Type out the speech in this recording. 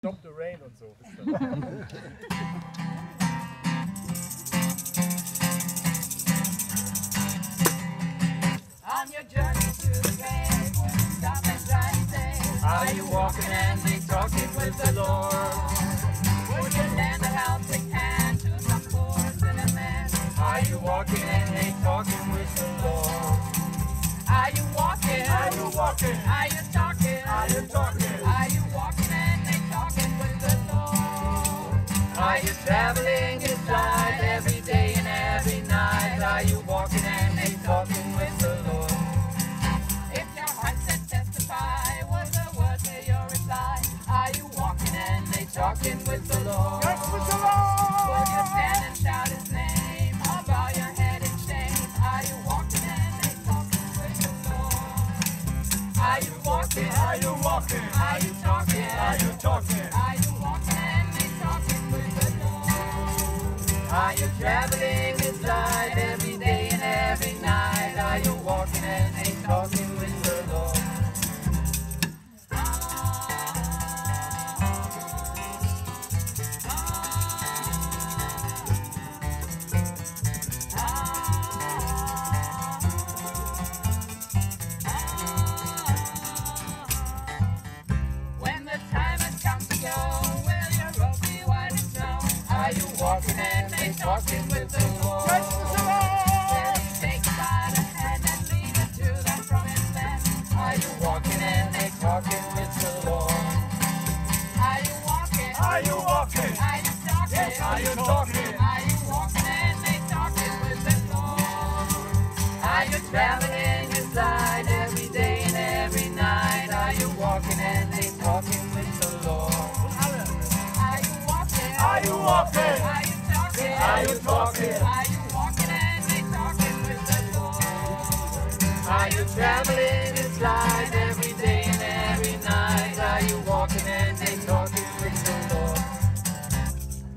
Stop the Rain und so. On your journey to the grave, stop and try and say, are you walking and be talking with the Lord? Would you lend a helping hand to some poor sinner man? Are you walking and be talking with the Lord? Are you walking? Are you walking? Are you talking? Are you talking? Are you walking and be talking with the Lord? Are you traveling His side every day and every night? Are you walking and be talking with the Lord? If your heart said testify, was the word to your reply? Are you walking and be talking with the Lord? Yes, with the Lord! Will you stand and shout His name, or bow your head in shame? Are you walking and be talking with the Lord? Are you walking? Are you walking? Are you talking? Are you talking? Are you walking and be talking with the Lord? Are you traveling His side every day and every night? Are you walking and be talking with the Lord? When the time has come to go, will your road be white as snow? Are you walking and be talking with the Lord? Yes, with the Lord! Will He take you by the hand and lead you to that promised land? Are you walking and be talking with the Lord? Are you walking? Are you walking? Are you talking? Yes, are you talking? Are you walking and be talking with the Lord? Are you traveling His side every day and every night? Are you walking and be talking with the Lord? Are you walking? Are you walking? Are you talking? Are you talking? Are you walking and be talking with the Lord? Are you traveling His side